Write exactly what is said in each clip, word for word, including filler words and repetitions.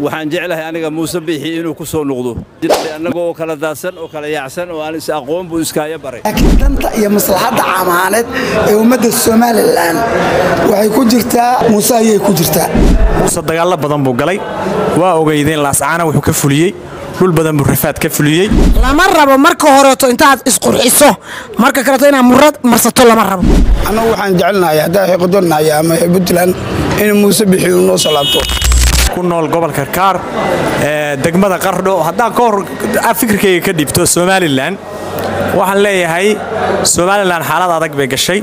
waxaan jeclahay aniga Muuse Biixi inuu ku soo noqdo annagoo kala daadsan oo kala yaacsan oo aan is aqoon buu iskaaga baray laakiin danta iyo maslaxadda caamaaneed ee ummadda Soomaaliland waxay ku jirtaa Muuse ayay ku jirtaa Muuse dagaal badan buu galay waa ogeydeen laascaana wuxuu ka fuliyay dhul badan buu rafaad ka fuliyay lama rabo marka horeeto intaad isqurxiso marka kale inaad murad marsato lama rabo anagu waxaan jecelnahay hadaa xiqdoonnahay ama Puntland in Muuse Biixi uu noo soo laabto ku nool gobolka Kaar ee degmada Qardho hadaa ka hor fikirkayga ka dhibto Soomaaliland waxaan leeyahay Soomaaliland xaalad adag bay gashay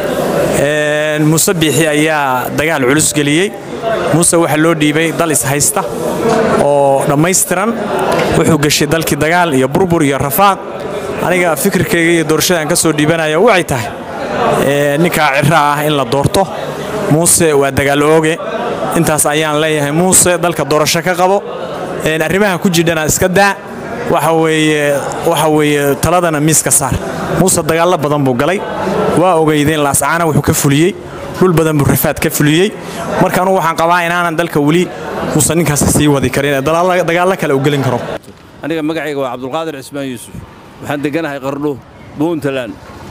ee Muuse Biixi ayaa dagaal culus galiyay Muuse waxa loo dhiibay dal is haysta oo dhameystiran wuxuu gashay dalkii dagaal iyo burbur iyo rafaad aniga fikirkayga iyo doorashada ka soo dhiibanayo waxay tahay ee ninka cirra ah in la doorto Muuse waa dagaal ooge intaas ayaan leeyahay Muuse dalka doorasho ka qabo ee arrimaha ku jidana iska daa waxa weeye waxa weeye taladana miiska saar Muuse dagaal badan buu galay waa ogeydeen laascaana wuxuu ka fuliyay dhul badan buu rafaad ka fuliyay marka anu waxaan qabaa inaan dalka wali Muuse ninkaas sii wadi karin dagaal kale u galin karo aniga magacayga waa Cabdulqaadir Cismaan Yuusuf waxaan deganahay Qardho Puntland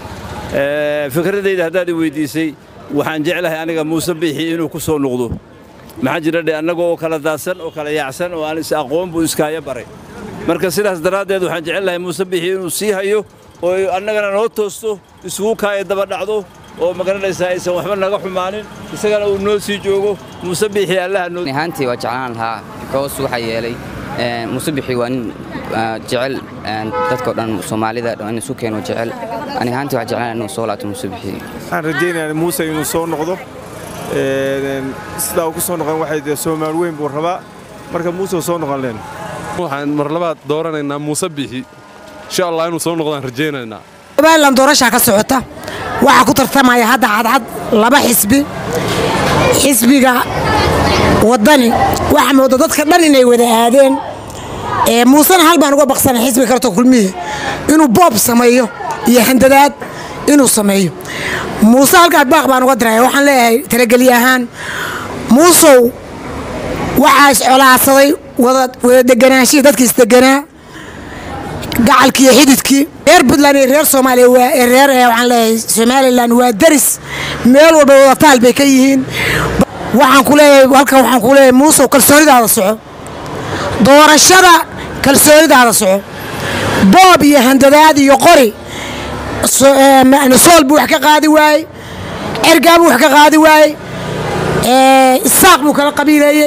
ee fikradayda hadaad i weydiisay waxaan jeclahay aniga Muuse Biixi inuu ku soo noqdo maxaa jira annagoo kala daadsan oo kala yaacsan oo aan is aqoon buu iskaaga baray marka sidaas daraadeed waxaan jeclahay Muuse Biixi inuu sii hayo oo annagana noo toosto isugu kaay daba dhacdo oo magaranaysa aysan waxba naga xumaanin isagana uu noo sii joogo Muuse Biixi Allah noo ahaantii waa jeclaan lahaa because waxa yeelay ee Muuse Biixi waa jecel dadka dhan Soomaalida dhan isu keeno jecel ani ahaantii waa jeclaan inuu soo laabto Muuse Biixi aan rajaynayaa Muuse inuu soo noqdo ee sida uu ku soo noqon waxay Soomaali weyn buu rabaa marka Muuse soo noqon leen waxaan mar labaad dooranaynaa Muuse Biixi insha Allah inuu soo noqdaan rajaynaynaa Puntland doorasho ka socota waxa ku tartamaya hadda cadcad laba xisbi xisbiga wadani waxa moodo dadka dhan inay wada aadeen ee Muuse hal baan uga baqsan xisbi karto kulmiye inuu boob sameeyo iyo handadaad inuu sameeyo Muuse halka baaq baan uga diray waxaan leeyahay talagaliyahan Muuse waxa is colaasaday wada wada deganaanshiga dadkiis deganaa gacalkii xididkii reer Puntland iyo reer Soomaaliya waa reer waxaan leeyahay Somaliland waa daris meel walba wada taal bay ka yihiin waxaan ku leeyahay halka waxaan ku leeyahay Muuse kalsoonidaada soco doorashada kalsoonidaada soco boob iyo handadaad iyo qori sool buu wax ka qaadi waay ergaa buu wax ka qaadi waay ee isaaq buu kala qabiileeyay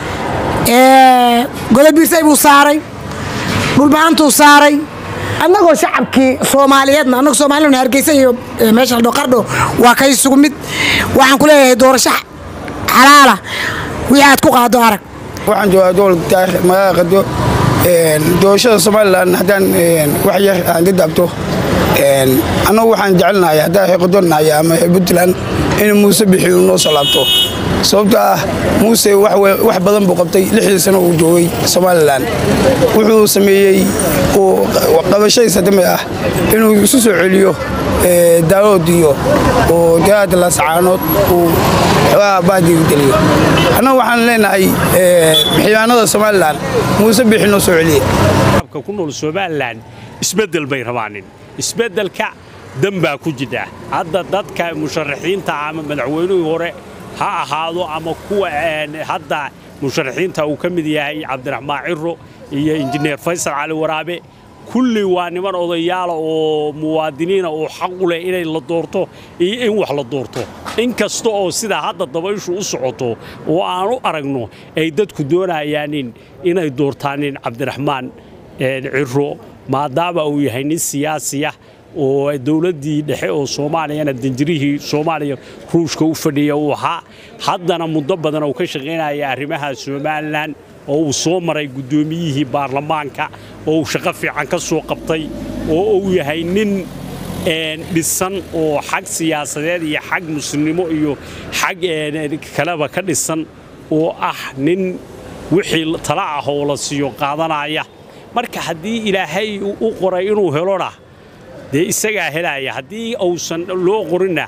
ee godobiisay buu saaray dhulbaantuu saaray annagoo shacabkii Soomaaliyeedna annagu Soomaaliyeedna Hargeysa iyo meesha Qardho waa kay isugu mid waxaan ku leeyahay doorasho xalaal ah wixii aad ku qaado arag waxaan joogaa dowladda magaalada ee doorashada Soomaaliland hadaan wax yar aan dadabto een anagu waxaan jecelnahay hadaa xiqdoonnahay ama Puntland in Muuse Biixi uu noo soo laabto sababtoo ah Muuse wax badan buu qabtay lixdan sano uu joogay Soomaaliland wuxuu sameeyay oo qabashadiisa dambe ah inuu isu soo celiyo ee daawad iyo oo gaad la sacaanood uu waa baadi geliyo ana waxaan leenahay ee xiyaanada Soomaaliland Muuse Biixi noo soo celiyay shacabka ku nool Soomaaliland isbedel bay rabaan isbedelka damba ku jida hadda dadka musharaxiinta ama madaxweynuhu hore ha ahaado ama kuwa hadda musharaxiinta uu ka mid yahay Cabdiraxmaan Cirro iyo injineer Faysal Cali Waraabe kulli waa niman odayaal oo muwaadiniin oo xaq u leh inay la doorto iyo in wax la doorto inkasta oo sida hadda dabayshu u socoto oo aan u aragno ay dadku doonayaan inay doortaan Cabdiraxmaan Cirro maadaama uu yahay nin siyaasi ah oo dawladii dhexe oo Soomaaliya danjirihii Soomaaliya ruushka u fadhiyo waxa haddana muddo badan oo ka shaqeynaya arrimaha Soomaaliland oo uu soo maray gudoomiyihii baarlamaanka oo shaqo fiican ka soo qabtay oo uu yahay nin een dhisan oo xaq siyaasadeed iyo xaq muslimnimo iyo xaq kalaba ka dhisan oo ah nin wixii tala ah oo la siiyo qaadanaya marka haddii Ilaahay uu qoray inuu helona de isaga helaya haddii uusan loo qorina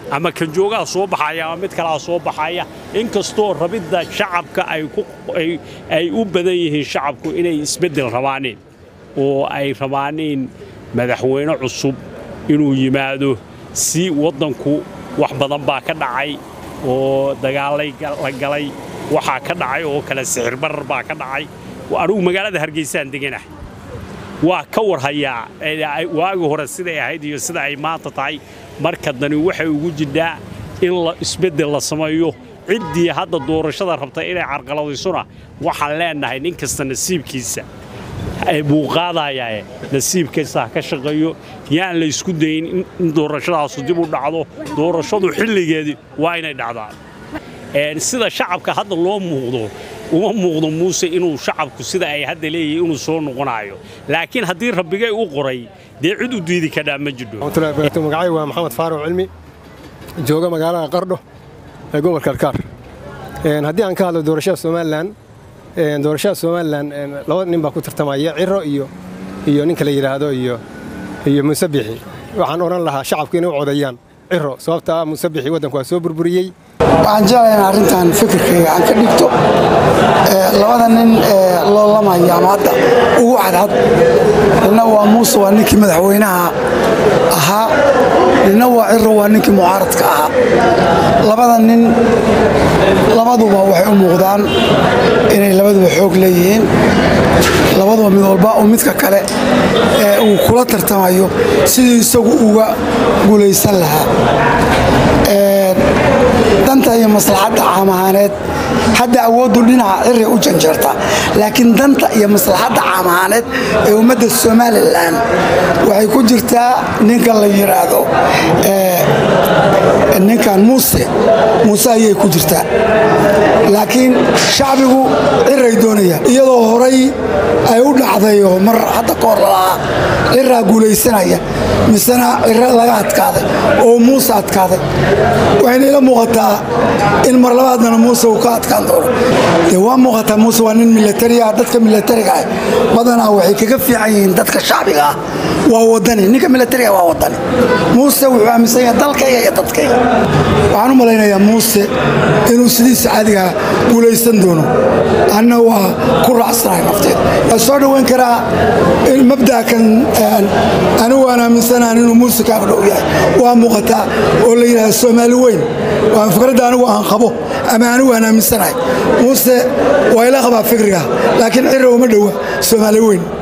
ama kan joogaa soo baxaya ama mid kalaa soo baxaya inkastoo rabidda shacabka ay ku ay u badan yihiin shacabku inay isbeddel rabaaneen oo ay rabaaneen madaxweyne cusub inuu yimaado si waddanku wax badan baa ka dhacay oo dagaalay la galay waxaa ka dhacay oo kala sixir barar baa ka dhacay anigu magaalada Hargeysa deganahay waa ka warhayaa waagi hore sida ay ahayd iyo sida ay maanta tahay marka dani waxay ugu jiraa in la isbeddel la sameeyo ciddii hadda doorashada rabta inay carqaladaysona waxaan leenahay nin kasta nasiibkiisa ay muuqaadayay nasiibkiisa ka shaqeeyo yaan la isku dayin in doorashadaas dib u dhacdo doorashadu xilligeedii waa inay dhacdaan een sida shacabka hadda loo muuqdo uma muuqdo Muuse inuu shacabku sida ay hadda leeyahay inuu soo noqonayo laakiin haddii rabbigay u qoray dee cid u diidi ka dhaama jidho magacay waa Maxamed Faaruq Cilmi jooga magaalada Qardho ee gobolka Karkaar een haddii aan ka hadlo doorashada Soomaaliland een doorashada Soomaaliland laba nin baa ku tartamaya Ciro iyo iyo ninka la yiraahdo iyo iyo Muuse Bixi waxaan oran lahaa shacabku inay u codayaan Ciro sababta Muuse Bixi waddanku waa soo burburiyay waxaan jeclahay in arrintan fikirkayga aan ka dhigto labada nin loo lamaya ama hadda ugu cadcad nina waa Muuse waa ninkii madaxweynaha ahaa nina waa Ciro waa ninkii mucaaradka ahaa labada nin labaduba waxay u muuqdaan inay labaduba xoog leeyihiin labaduba mid walba oo midka kale uu kula tartamayo sidii isagu uga guulaysan lahaa danta iyo maslaxadda caamahaaneed hadda awooddu dhinaca Ciro u janjeerta laakiin danta iyo maslaxadda caamahaaneed ee ummadda Soomaaliland waxay ku jirtaa ninka la yiraahdo ee ninkan Muuse Muuse ayay ku jirtaa laakiin shacbigu Ciro ay doonayaan iyadoo horay ay u dhacday oo mar hadda koor la Ciro guulaysanaya misana Ciro laga adkaaday oo Muuse adkaaday waxayna ila muuqataa in mar labaadna Muuse uu ka adkaan doono ee waa muuqataa Muuse waa nin military ah dadka military-ga ah badanaa waxay kaga fiican yihiin dadka shacbiga ah waa wadani ninka military waa wadani Muuse wuxuu aaminsan yahay dalkayga iyo dadkayga waxaan u malaynayaa Muuse inuu sidiisa caadiga guulaysan doono anna waa ku raacsanahay nafteeda soo dhaweyn karaa in mabda kan anigu waan aaminsanahay inuu Muuse ka dhow yahay waa muuqataa oo la yiraahdo Soomaali weyn waan fikradda anigu aan qabo ama anigu waan aaminsanahay Muuse waa ila qaba fikriga laakiin Ciro uma dhow Soomaali weyn